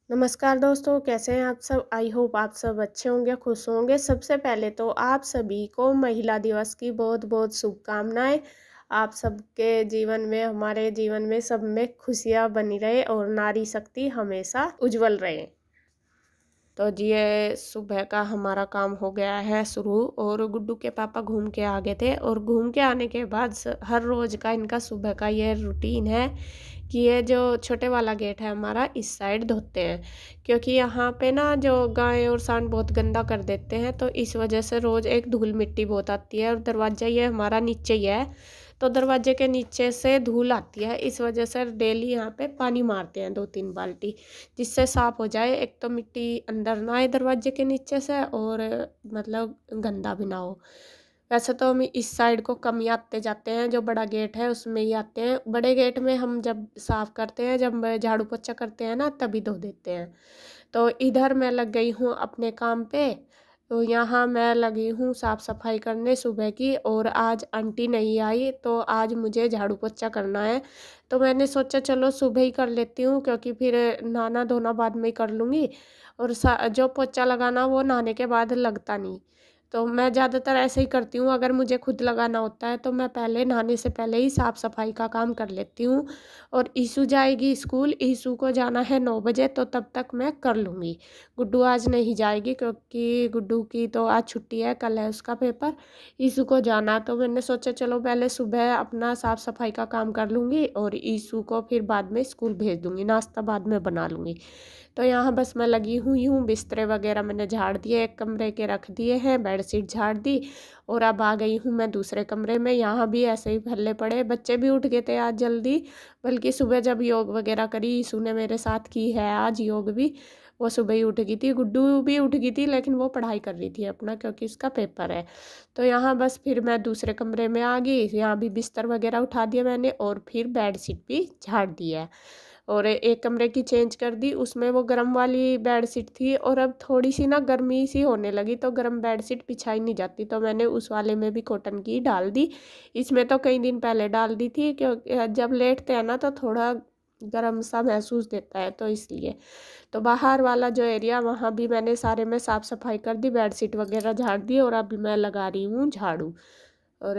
नमस्कार दोस्तों, कैसे हैं आप सब? आई होप आप सब अच्छे होंगे, खुश होंगे। सबसे पहले तो आप सभी को महिला दिवस की बहुत-बहुत शुभकामनाएँ। आप सबके जीवन में, हमारे जीवन में, सब में खुशियाँ बनी रहे और नारी शक्ति हमेशा उज्जवल रहे। तो जी ये सुबह का हमारा काम हो गया है शुरू और गुड्डू के पापा घूम के आ गए थे और घूम के आने के बाद हर रोज़ का इनका सुबह का ये रूटीन है कि ये जो छोटे वाला गेट है हमारा इस साइड धोते हैं, क्योंकि यहाँ पे ना जो गाय और सांड बहुत गंदा कर देते हैं, तो इस वजह से रोज़ एक धूल मिट्टी बहुत आती है और दरवाज़ा ये हमारा नीचे ही है, तो दरवाजे के नीचे से धूल आती है। इस वजह से डेली यहाँ पे पानी मारते हैं 2-3 बाल्टी, जिससे साफ़ हो जाए। एक तो मिट्टी अंदर ना आए दरवाजे के नीचे से और मतलब गंदा भी ना हो। वैसे तो हम इस साइड को कम ही आते जाते हैं, जो बड़ा गेट है उसमें ही आते हैं। बड़े गेट में हम जब साफ़ करते हैं, जब झाड़ू पोछा करते हैं ना, तभी धो देते हैं। तो इधर मैं लग गई हूँ अपने काम पे, तो यहाँ मैं लगी हूँ साफ़ सफाई करने सुबह की, और आज आंटी नहीं आई तो आज मुझे झाड़ू पोछा करना है। तो मैंने सोचा चलो सुबह ही कर लेती हूँ, क्योंकि फिर नहाना धोना बाद में ही कर लूँगी, और जो पोछा लगाना वो नहाने के बाद लगता नहीं। तो मैं ज़्यादातर ऐसे ही करती हूँ, अगर मुझे खुद लगाना होता है तो मैं पहले नहाने से पहले ही साफ़ सफाई का काम कर लेती हूँ। और ईशू जाएगी स्कूल, ईशू को जाना है 9 बजे, तो तब तक मैं कर लूँगी। गुड्डू आज नहीं जाएगी क्योंकि गुड्डू की तो आज छुट्टी है, कल है उसका पेपर। ईशू को जाना, तो मैंने सोचा चलो पहले सुबह अपना साफ़ सफाई का काम कर लूँगी और ईशू को फिर बाद में स्कूल भेज दूँगी, नाश्ता बाद में बना लूँगी। तो यहाँ बस मैं लगी हुई हूँ, बिस्तरे वगैरह मैंने झाड़ दिए, एक कमरे के रख दिए हैं, बेडशीट झाड़ दी, और अब आ गई हूँ मैं दूसरे कमरे में। यहाँ भी ऐसे ही फैले पड़े, बच्चे भी उठ गए थे आज जल्दी, बल्कि सुबह जब योग वगैरह करी, ईशू ने मेरे साथ की है आज योग भी, वो सुबह ही उठ गई थी। गुड्डू भी उठ गई थी, लेकिन वो पढ़ाई कर रही थी अपना, क्योंकि उसका पेपर है। तो यहाँ बस फिर मैं दूसरे कमरे में आ गई, यहाँ भी बिस्तर वगैरह उठा दिया मैंने, और फिर बेडशीट भी झाड़ दी है, और एक कमरे की चेंज कर दी, उसमें वो गर्म वाली बेडशीट थी, और अब थोड़ी सी ना गर्मी सी होने लगी तो गर्म बेडशीट बिछाई नहीं जाती, तो मैंने उस वाले में भी कॉटन की डाल दी। इसमें तो कई दिन पहले डाल दी थी, क्योंकि जब लेटते हैं ना तो थोड़ा गर्म सा महसूस देता है, तो इसलिए। तो बाहर वाला जो एरिया, वहाँ भी मैंने सारे में साफ़ सफाई कर दी, बेडशीट वगैरह झाड़ दी, और अभी मैं लगा रही हूँ झाड़ू। और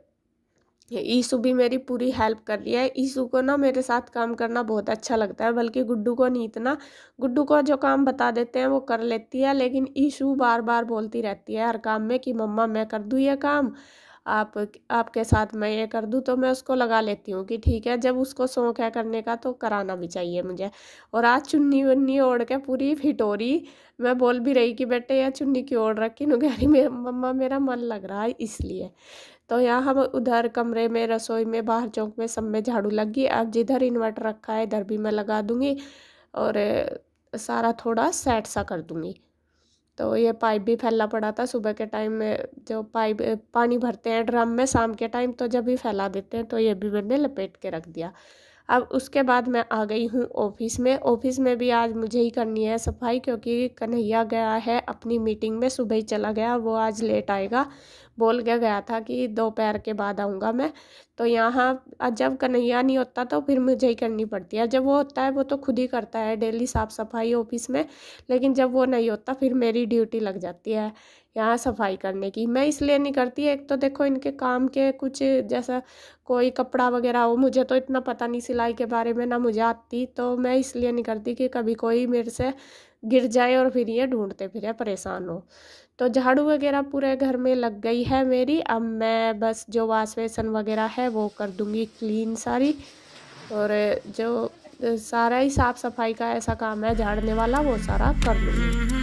ईशु भी मेरी पूरी हेल्प कर रही है। ईशु को ना मेरे साथ काम करना बहुत अच्छा लगता है, बल्कि गुड्डू को नहीं इतना। गुड्डू को जो काम बता देते हैं वो कर लेती है, लेकिन ईशु बार बार बोलती रहती है हर काम में कि मम्मा मैं कर दूँ ये काम, आप आपके साथ मैं ये कर दूँ, तो मैं उसको लगा लेती हूँ कि ठीक है, जब उसको शौक है करने का तो कराना भी चाहिए मुझे। और आज चुन्नी वुन्नी ओढ़ के पूरी फिटोरी, मैं बोल भी रही कि बेटे यह चुन्नी क्यों ओढ़ रखी, नु कह रही मम्मा मेरा मन लग रहा है इसलिए। तो यहाँ हम उधर कमरे में, रसोई में, बाहर चौक में, सब में झाड़ू लग गई। अब जिधर इन्वर्टर रखा है इधर भी मैं लगा दूँगी, और सारा थोड़ा सेट सा कर दूँगी। तो ये पाइप भी फैला पड़ा था सुबह के टाइम में, जो पाइप पानी भरते हैं ड्रम में शाम के टाइम, तो जब भी फैला देते हैं, तो ये भी मैंने लपेट के रख दिया। अब उसके बाद मैं आ गई हूँ ऑफिस में। ऑफिस में भी आज मुझे ही करनी है सफाई, क्योंकि कन्हैया गया है अपनी मीटिंग में, सुबह ही चला गया, वो आज लेट आएगा। बोल के गया था कि दोपहर के बाद आऊँगा मैं। तो यहाँ जब कन्हैया नहीं होता तो फिर मुझे ही करनी पड़ती है, जब वो होता है वो तो खुद ही करता है डेली साफ़ सफाई ऑफिस में, लेकिन जब वो नहीं होता फिर मेरी ड्यूटी लग जाती है यहाँ सफाई करने की। मैं इसलिए नहीं करती, एक तो देखो इनके काम के कुछ, जैसा कोई कपड़ा वगैरह हो, मुझे तो इतना पता नहीं सिलाई के बारे में, ना मुझे आती, तो मैं इसलिए नहीं करती कि कभी कोई मेरे से गिर जाए और फिर ये ढूंढते फिरे परेशान हो। तो झाड़ू वगैरह पूरे घर में लग गई है मेरी। अब मैं बस जो वाश बेसन वगैरह है वो कर दूँगी क्लीन सारी, और जो सारा ही साफ़ सफाई का ऐसा काम है झाड़ने वाला, वो सारा कर लूँगी।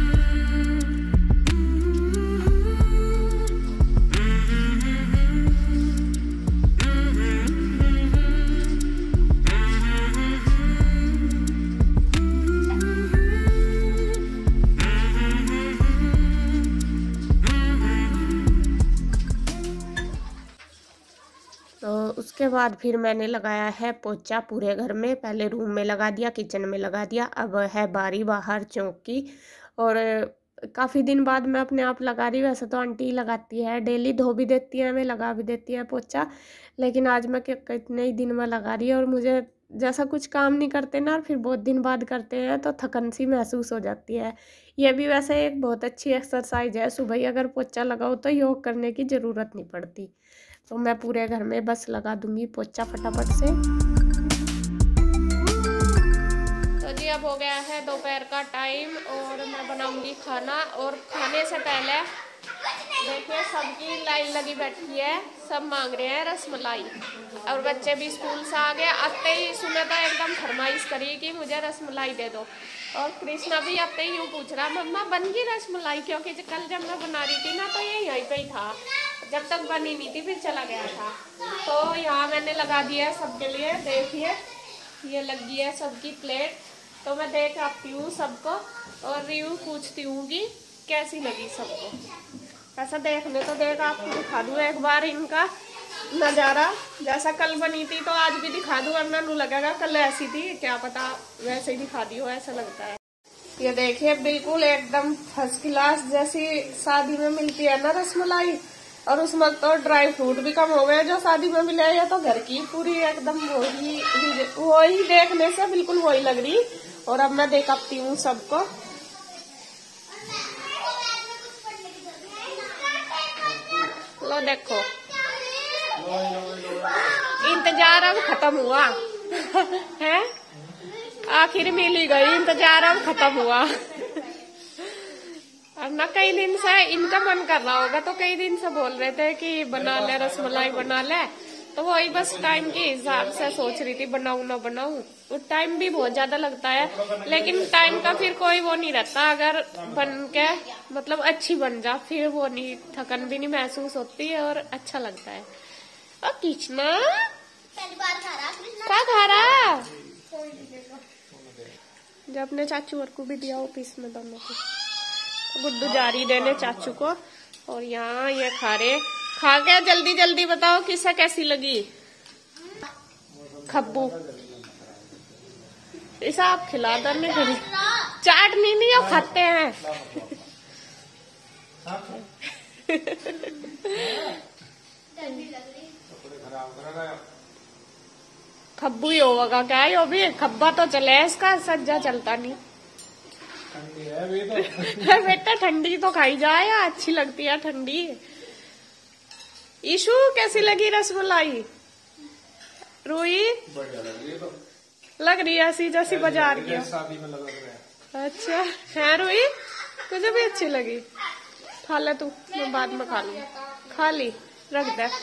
तो उसके बाद फिर मैंने लगाया है पोछा पूरे घर में, पहले रूम में लगा दिया, किचन में लगा दिया, अब है बारी बाहर चौक की। और काफ़ी दिन बाद मैं अपने आप लगा रही हूँ, वैसे तो आंटी ही लगाती है, डेली धो भी देती है, मैं लगा भी देती है पोछा, लेकिन आज मैं कितने ही दिन में लगा रही है, और मुझे जैसा कुछ काम नहीं करते ना और फिर बहुत दिन बाद करते हैं तो थकन सी महसूस हो जाती है। ये भी वैसे एक बहुत अच्छी एक्सरसाइज है, सुबह ही अगर पोछा लगाओ तो योग करने की ज़रूरत नहीं पड़ती। तो मैं पूरे घर में बस लगा दूंगी पोछा फटाफट से। तो जी अब हो गया है दोपहर का टाइम और मैं बनाऊंगी खाना। और खाने से पहले देखिए सबकी लाइन लगी बैठी है, सब मांग रहे हैं रसमलाई। और बच्चे भी स्कूल से आ गए, आते ही सुने तो एकदम फरमाइश करी कि मुझे रसमलाई दे दो। और कृष्णा भी आते ही यूँ पूछ रहा मम्मा बन गई रसमलाई, क्योंकि कल जब मैं बना रही थी ना तो ये यहीं पे ही था, जब तक बनी नहीं थी फिर चला गया था। तो यहाँ मैंने लगा दिया है सबके लिए, देखिए ये लगी है सबकी प्लेट। तो मैं देख आती हूँ सबको और रिव्यू पूछती हूँ कि कैसी लगी सबको। ऐसा देखने तो देख आपको दिखा दूँ एक बार इनका नज़ारा, जैसा कल बनी थी तो आज भी दिखा दूँ, वरना नू लगेगा कल ऐसी थी, क्या पता वैसे ही दिखा दी हो, ऐसा लगता है। ये देखिए बिल्कुल एकदम फर्स्ट क्लास जैसी शादी में मिलती है ना रसमलाई। और उसमें तो ड्राई फ्रूट भी कम हो गए जो शादी में मिले, या तो घर की पूरी एकदम वही देखने से बिल्कुल वही लग रही। और अब मैं दिखाती हूँ सबको। लो देखो, इंतजार अब खत्म हुआ है, आखिर मिल ही गई, इंतजार अब खत्म हुआ। अब ना कई दिन से इनका मन कर रहा होगा, तो कई दिन से बोल रहे थे कि बना ले रसमलाई बना ले, तो वही बस टाइम के हिसाब से सोच रही थी बनाऊं ना बनाऊं। तो टाइम भी बहुत ज्यादा लगता है, लेकिन टाइम का फिर कोई वो नहीं रहता, अगर बन के मतलब अच्छी बन जा फिर वो नहीं, थकन भी नहीं महसूस होती है और अच्छा लगता है। और कृष्णा क्या खा रहा, जब अपने चाचू और को भी दिया ऑफिस में दोनों को। गुड्डू जा रही देने चाचू को, और यहाँ ये खा रहे। खा के जल्दी जल्दी बताओ किसे कैसी लगी खब्बू। ऐसा आप खिला दो, नहीं खिला चाट नहीं हो खाते हैं। खब्बू ही होगा क्या, यो भी खब्बा तो चले इसका, सज्जा चलता नहीं। ठंडी है भी तो बेटा, ठंडी तो खाई जाए, अच्छी लगती है ठंडी। ईशु कैसी लगी रसमलाई? रूही बढ़िया लगी, तो लग रही है ऐसी जैसी बाजार की शादी में लगा रहा है। अच्छा है रूही, तुझे भी अच्छी लगी? खा ले तू, मैं बाद में खा लूँ। खा ली, रख दे।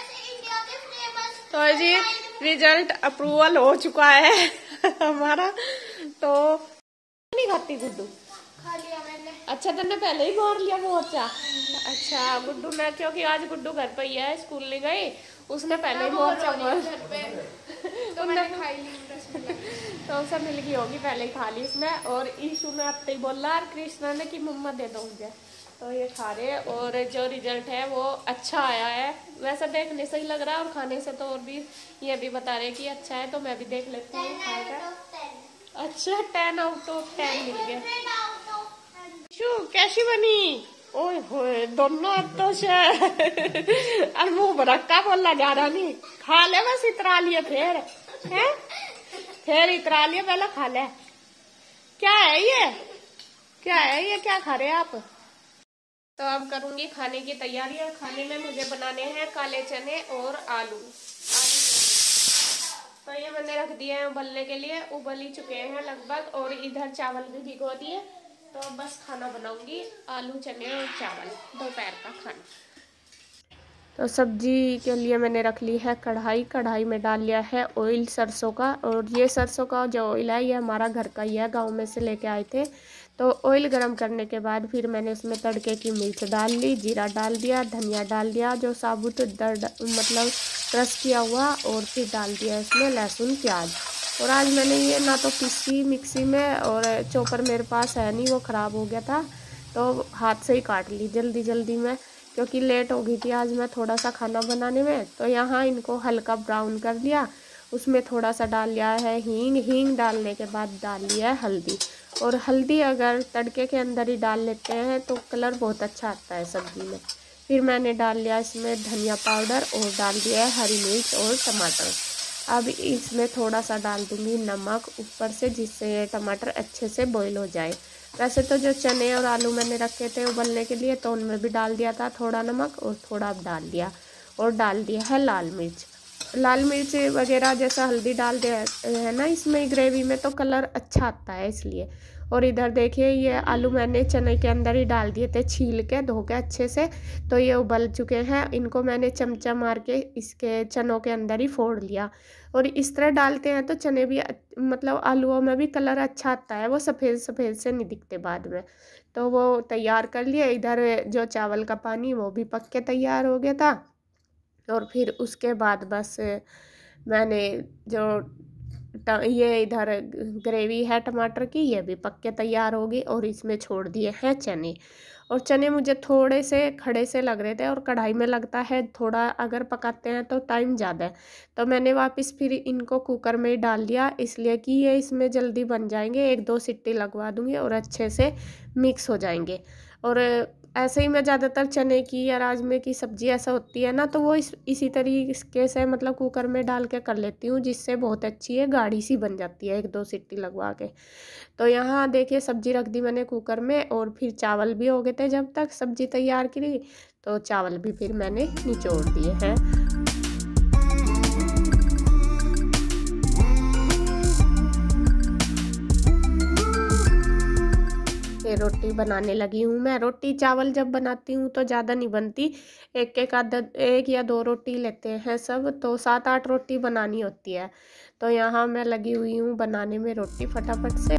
तो जी रिजल्ट अप्रूवल हो चुका है हमारा। तो नहीं खाती गुड्डू? खा लिया मैंने। अच्छा तुमने पहले ही बोल लिया मोर्चा। अच्छा गुड्डू ने, क्योंकि आज गुड्डू घर पे ही है, स्कूल नहीं गई, उसने पहले ही मोर्चा बोल तो मैंने खाई ली। तो उसे मिल गई होगी, पहले ही खा ली उसने। और ईशु ने अब ही बोला और कृष्णा ने कि मम्मा दे दो मुझे, तो ये खा रहे। और जो रिजल्ट है वो अच्छा आया है, वैसा देखने से ही लग रहा है, और खाने से तो और भी ये भी बता रहे कि अच्छा है। तो मैं भी देख लेती हूँ खाकर। अच्छा 10 आउट ऑफ 10 मिल गए। शू कैसी बनी? ओए होए दोनों तो से और मुंह भरक्का बोला जा रहा नहीं। खा ले बस, इतरा लिए फिर है, फिर इतरा लिए, पहले खा ले। क्या है ये, क्या है ये, क्या खा रहे हैं आप? तो अब करूंगी खाने की तैयारी। और खाने में मुझे बनाने हैं काले चने और आलू। तो ये मैंने रख दिए हैं उबलने के लिए, उबल ही चुके हैं लगभग। और इधर चावल भी भिगो दिए, तो बस खाना बनाऊंगी, आलू चने और चावल, दोपहर का खाना। तो सब्जी के लिए मैंने रख ली है कढ़ाई। कढ़ाई में डाल लिया है ऑयल सरसों का। और ये सरसों का जो ऑयल है ये हमारा घर का ही है, गांव में से लेके आए थे। तो ऑयल गरम करने के बाद फिर मैंने उसमें तड़के की मिर्च डाल ली, जीरा डाल दिया, धनिया डाल दिया जो साबुत मतलब क्रश किया हुआ, और फिर डाल दिया इसमें लहसुन प्याज। और आज मैंने ये ना तो पीसी मिक्सी में, और चॉपर मेरे पास है नहीं, वो ख़राब हो गया था, तो हाथ से ही काट ली जल्दी जल्दी में, क्योंकि लेट हो गई थी आज मैं थोड़ा सा खाना बनाने में। तो यहाँ इनको हल्का ब्राउन कर लिया, उसमें थोड़ा सा डाल लिया है हींग। हींग डालने के बाद डाल लिया है हल्दी। और हल्दी अगर तड़के के अंदर ही डाल लेते हैं तो कलर बहुत अच्छा आता है सब्ज़ी में। फिर मैंने डाल लिया इसमें धनिया पाउडर, और डाल दिया है हरी मिर्च और टमाटर। अब इसमें थोड़ा सा डाल दूँगी नमक ऊपर से, जिससे ये टमाटर अच्छे से बॉईल हो जाए। वैसे तो जो चने और आलू मैंने रखे थे उबलने के लिए, तो उनमें भी डाल दिया था थोड़ा नमक, और थोड़ा अब डाल दिया, और डाल दिया है लाल मिर्च। लाल मिर्च वगैरह जैसा हल्दी डाल दिया है ना इसमें ग्रेवी में, तो कलर अच्छा आता है इसलिए। और इधर देखिए ये आलू मैंने चने के अंदर ही डाल दिए थे, छील के धो के अच्छे से। तो ये उबल चुके हैं, इनको मैंने चमचा मार के इसके चनों के अंदर ही फोड़ लिया। और इस तरह डालते हैं तो चने भी मतलब आलूओं में भी कलर अच्छा आता है, वो सफ़ेद सफ़ेद से नहीं दिखते बाद में। तो वो तैयार कर लिए। इधर जो चावल का पानी वो भी पक के तैयार हो गया था। और फिर उसके बाद बस मैंने जो ये इधर ग्रेवी है टमाटर की, ये भी पक के तैयार होगी, और इसमें छोड़ दिए हैं चने। और चने मुझे थोड़े से खड़े से लग रहे थे, और कढ़ाई में लगता है थोड़ा अगर पकाते हैं तो टाइम ज़्यादा है। तो मैंने वापस फिर इनको कुकर में ही डाल दिया, इसलिए कि ये इसमें जल्दी बन जाएंगे। 1-2 सीटी लगवा दूँगी और अच्छे से मिक्स हो जाएंगे। और ऐसे ही मैं ज़्यादातर चने की या राजमे की सब्ज़ी ऐसा होती है ना, तो वो इसी तरीके से मतलब कुकर में डाल के कर लेती हूँ, जिससे बहुत अच्छी है, गाढ़ी सी बन जाती है 1-2 सीटी लगवा के। तो यहाँ देखिए सब्ज़ी रख दी मैंने कुकर में, और फिर चावल भी हो गए थे जब तक सब्ज़ी तैयार की, तो चावल भी फिर मैंने निचोड़ दिए हैं। ये रोटी बनाने लगी हूँ मैं। रोटी चावल जब बनाती हूँ तो ज़्यादा नहीं बनती, एक या 2 रोटी लेते हैं सब, तो 7-8 रोटी बनानी होती है। तो यहाँ मैं लगी हुई हूँ बनाने में रोटी फटाफट से।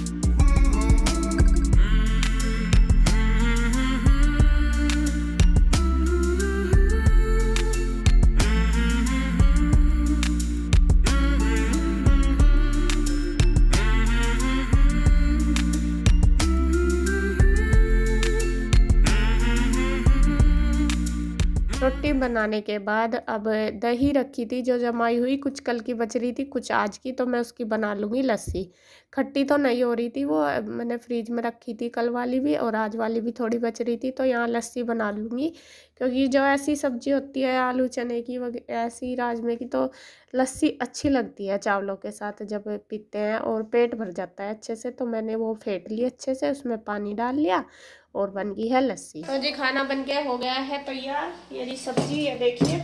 रोटी बनाने के बाद अब दही रखी थी जो जमाई हुई, कुछ कल की बच रही थी, कुछ आज की, तो मैं उसकी बना लूँगी लस्सी। खट्टी तो नहीं हो रही थी, वो मैंने फ्रीज में रखी थी कल वाली भी, और आज वाली भी थोड़ी बच रही थी, तो यहाँ लस्सी बना लूँगी। क्योंकि जो ऐसी सब्जी होती है आलू चने की ऐसी राजमे की, तो लस्सी अच्छी लगती है चावलों के साथ जब पीते हैं, और पेट भर जाता है अच्छे से। तो मैंने वो फेंट ली अच्छे से, उसमें पानी डाल लिया, और बन गई है लस्सी। तो जी खाना बन के हो गया है तैयार। ये जी सब्जी है, देखिए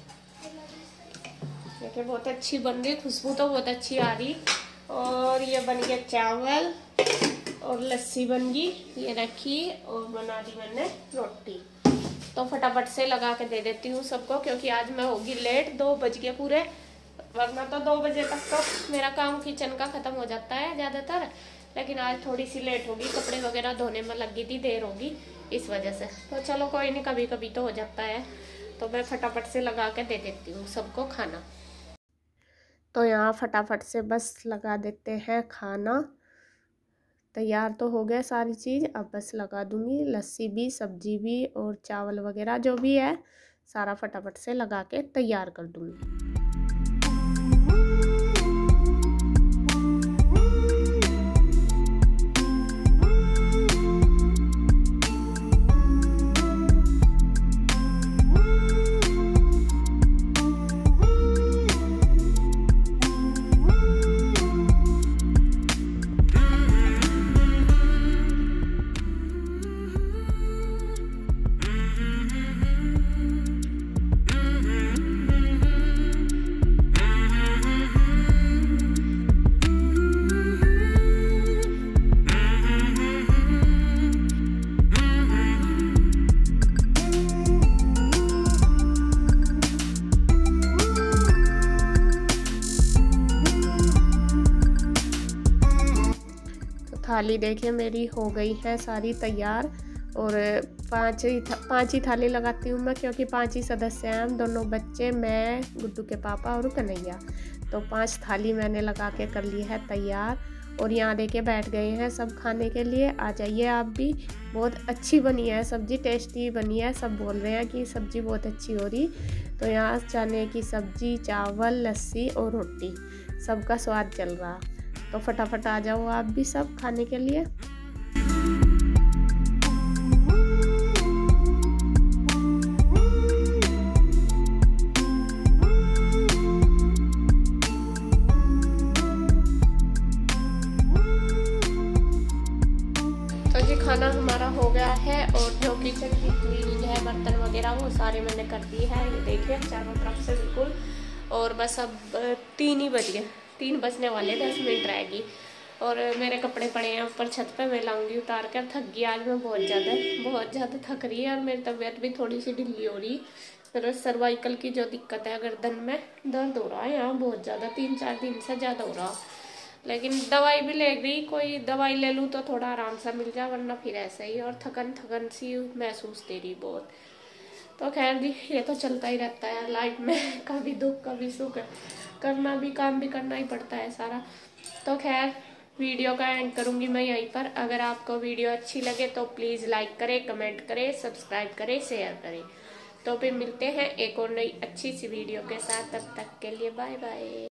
बहुत अच्छी बन रही, खुशबू तो बहुत अच्छी आ रही। और ये बन गया चावल, और लस्सी बन गई, ये रखी, और बना दी मैंने रोटी। तो फटाफट से लगा के दे देती हूँ सबको, क्योंकि आज मैं होगी लेट, 2 बज गए पूरे, वरना तो 2 बजे तक तो मेरा काम किचन का ख़त्म हो जाता है ज़्यादातर। लेकिन आज थोड़ी सी लेट होगी, कपड़े वगैरह धोने में लगी थी, देर होगी इस वजह से। तो चलो कोई नहीं, कभी कभी तो हो जाता है। तो मैं फटाफट से लगा के दे देती हूँ सबको खाना। तो यहाँ फटाफट से बस लगा देते हैं खाना। तैयार तो हो गया सारी चीज़, अब बस लगा दूँगी, लस्सी भी, सब्जी भी, और चावल वगैरह जो भी है सारा फटाफट से लगा के तैयार कर दूँगी। थाली देखिए मेरी हो गई है सारी तैयार। और 5 ही थाली लगाती हूँ मैं, क्योंकि 5 ही सदस्य हैं हम, दोनों बच्चे, मैं, गुड्डू के पापा और कन्हैया। तो 5 थाली मैंने लगा के कर ली है तैयार। और यहाँ देखिए बैठ गए हैं सब खाने के लिए। आ जाइए आप भी। बहुत अच्छी बनी है सब्ज़ी, टेस्टी बनी है, सब बोल रहे हैं कि सब्ज़ी बहुत अच्छी हो रही। तो यहाँ चने की सब्ज़ी, चावल, लस्सी और रोटी, सबका स्वाद चल रहा। तो फटाफट आ जाओ आप भी सब खाने के लिए। खाना हमारा हो गया है और जो किचन की क्लीनिंग है, बर्तन वगैरह वो सारे मैंने कर दिए हैं। ये देखिए चारों तरफ से बिल्कुल। और बस अब 3 ही बज गए, 3 बजने वाले, 10 मिनट रहेगी। और मेरे कपड़े पड़े हैं ऊपर छत पे, मैं लाऊंगी उतार कर। थक गई आज मैं बहुत ज़्यादा थक रही है। और मेरी तबीयत भी थोड़ी सी ढीली हो रही। मेरा सर्वाइकल की जो दिक्कत है, गर्दन में दर्द हो रहा है यहाँ बहुत ज़्यादा, 3-4 दिन से ज़्यादा हो रहा। लेकिन दवाई भी ले गई, कोई दवाई ले लूँ तो थोड़ा आराम सा मिल जाए, वरना फिर ऐसे ही। और थकन सी महसूस दे रही बहुत। तो खैर जी, ये तो चलता ही रहता है लाइफ में, कभी दुख कभी सुख, करना भी, काम भी करना ही पड़ता है सारा। तो खैर वीडियो का एंड करूँगी मैं यहीं पर। अगर आपको वीडियो अच्छी लगे तो प्लीज़ लाइक करें, कमेंट करें, सब्सक्राइब करें, शेयर करें। तो फिर मिलते हैं एक और नई अच्छी सी वीडियो के साथ। तब तक के लिए बाय बाय।